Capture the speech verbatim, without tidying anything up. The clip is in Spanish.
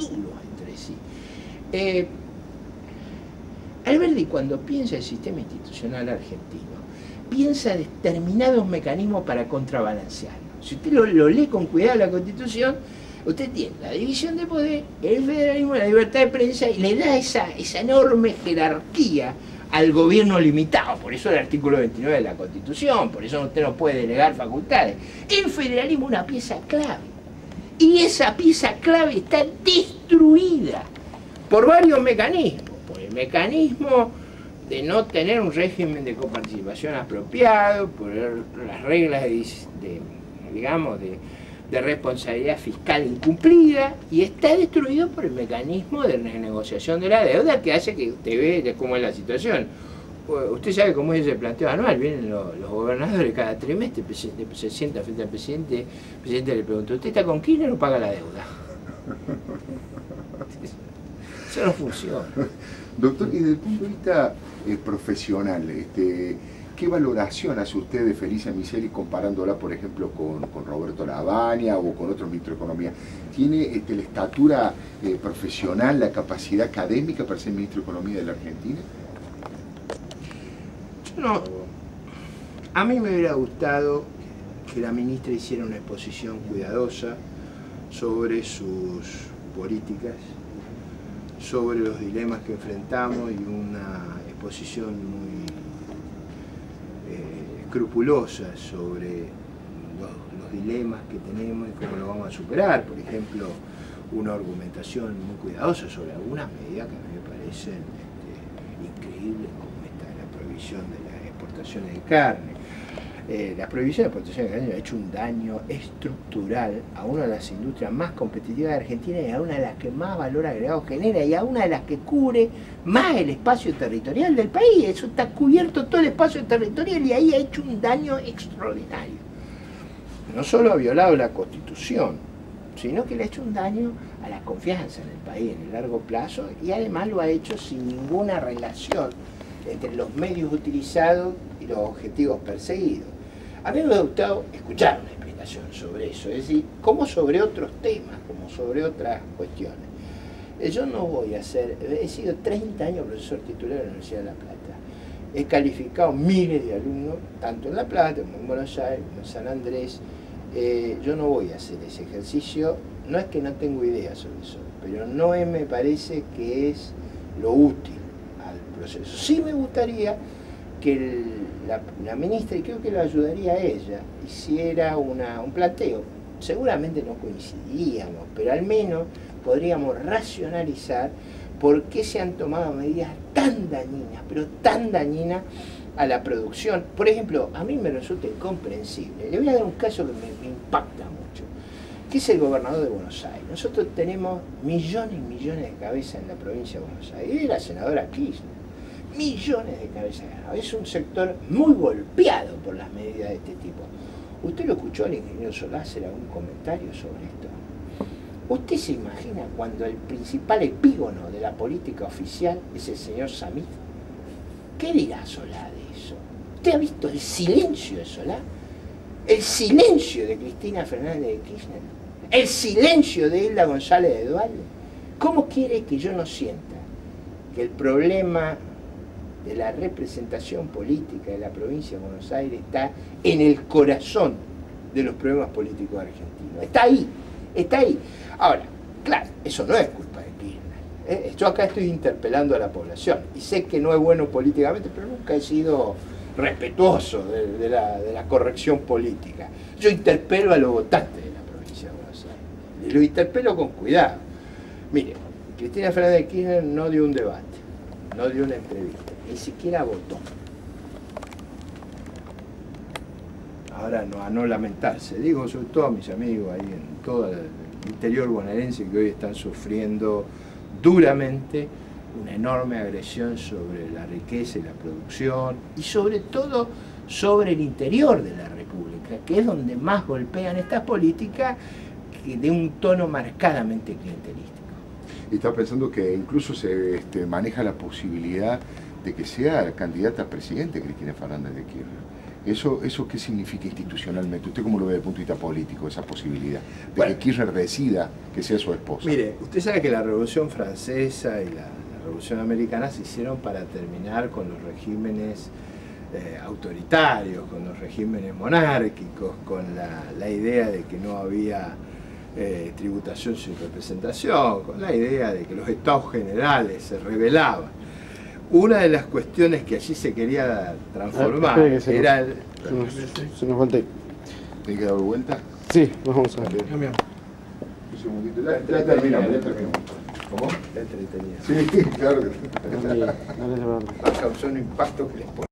amigos entre sí. Eh, Alberdi, cuando piensa el sistema institucional argentino, piensa determinados mecanismos para contrabalancearlo. Si usted lo, lo lee con cuidado la Constitución, usted tiene la división de poder, el federalismo, la libertad de prensa, y le da esa, esa enorme jerarquía al gobierno limitado. Por eso el artículo veintinueve de la Constitución, por eso usted no puede delegar facultades. El federalismo es una pieza clave, y esa pieza clave está destruida por varios mecanismos. Por el mecanismo de no tener un régimen de coparticipación apropiado, por las reglas de, de digamos, de, de responsabilidad fiscal incumplida, y está destruido por el mecanismo de renegociación de la deuda, que hace que usted ve cómo es la situación. Usted sabe cómo es ese planteo anual, vienen los, los gobernadores cada trimestre, se, se sienta frente al presidente, el presidente le pregunta, ¿usted está con Kirchner o paga la deuda? Eso no funciona. Doctor, y desde el punto de vista eh, profesional, este, ¿qué valoración hace usted de Felicia Micheli comparándola, por ejemplo, con, con Roberto Lavagna o con otros ministros de Economía? ¿Tiene este, la estatura eh, profesional, la capacidad académica para ser ministro de Economía de la Argentina? Yo no. A mí me hubiera gustado que la ministra hiciera una exposición cuidadosa sobre sus políticas, sobre los dilemas que enfrentamos, y una exposición muy eh, escrupulosa sobre los, los dilemas que tenemos y cómo los vamos a superar. Por ejemplo, una argumentación muy cuidadosa sobre algunas medidas que a mí me parecen este, increíbles, como esta, la prohibición de las exportaciones de carne. Eh, la prohibición de exportación de carne ha hecho un daño estructural a una de las industrias más competitivas de Argentina, y a una de las que más valor agregado genera, y a una de las que cubre más el espacio territorial del país. Eso está cubierto todo el espacio territorial, y ahí ha hecho un daño extraordinario. No solo ha violado la Constitución, sino que le ha hecho un daño a la confianza en el país en el largo plazo, y además lo ha hecho sin ninguna relación entre los medios utilizados y los objetivos perseguidos. A mí me ha gustado escuchar una explicación sobre eso, es decir, como sobre otros temas, como sobre otras cuestiones. Yo no voy a ser, he sido treinta años profesor titular de la Universidad de La Plata. He calificado miles de alumnos, tanto en La Plata como en Buenos Aires, como en San Andrés. Eh, yo no voy a hacer ese ejercicio, no es que no tengo ideas sobre eso, pero no es, me parece que es lo útil al proceso. Sí me gustaría que el, la, la ministra, y creo que lo ayudaría a ella, hiciera una, un planteo. Seguramente no coincidiríamos, pero al menos podríamos racionalizar por qué se han tomado medidas tan dañinas, pero tan dañinas a la producción. Por ejemplo, a mí me resulta incomprensible. Le voy a dar un caso que me, me impacta mucho, que es el gobernador de Buenos Aires. Nosotros tenemos millones y millones de cabezas en la provincia de Buenos Aires. Y la senadora Kirchner, millones de cabezas ganadas. Es un sector muy golpeado por las medidas de este tipo. ¿Usted lo escuchó al ingeniero Solá hacer algún comentario sobre esto? ¿Usted se imagina cuando el principal epígono de la política oficial es el señor Samit? ¿Qué dirá Solá de eso? ¿Usted ha visto el silencio de Solá? ¿El silencio de Cristina Fernández de Kirchner? ¿El silencio de Hilda González de Duhalde? ¿Cómo quiere que yo no sienta que el problema de la representación política de la provincia de Buenos Aires está en el corazón de los problemas políticos argentinos? Está ahí, está ahí. Ahora, claro, eso no es culpa de Kirchner, ¿eh? Yo acá estoy interpelando a la población, y sé que no es bueno políticamente, pero nunca he sido respetuoso de, de, la, de la corrección política. Yo interpelo a los votantes de la provincia de Buenos Aires, y lo interpelo con cuidado. Mire, Cristina Fernández de Kirchner no dio un debate, no dio una entrevista, ni siquiera votó. Ahora no, a no lamentarse, digo sobre todo a mis amigos ahí en todo el interior bonaerense, que hoy están sufriendo duramente una enorme agresión sobre la riqueza y la producción, y sobre todo sobre el interior de la República, que es donde más golpean estas políticas de un tono marcadamente clientelístico. Y está pensando que incluso se este, maneja la posibilidad de que sea candidata a presidente Cristina Fernández de Kirchner. ¿Eso, ¿Eso qué significa institucionalmente? ¿Usted cómo lo ve desde el punto de vista político, esa posibilidad? De Bueno, que Kirchner decida que sea su esposa. Mire, usted sabe que la Revolución Francesa y la, la Revolución Americana se hicieron para terminar con los regímenes eh, autoritarios, con los regímenes monárquicos, con la, la idea de que no había eh, tributación sin representación, con la idea de que los estados generales se rebelaban. Una de las cuestiones que allí se quería transformar ah, se era... Nos, el, se, nos, se nos voltea. ¿Tiene que dar vuelta? Sí, nos vamos a ver. Cambiamos. Un segundito, ya, ya terminamos, ya terminamos. ¿Cómo? Entretenida. Sí, claro. Dale, dale, dale. Va a causar un impacto que les pone.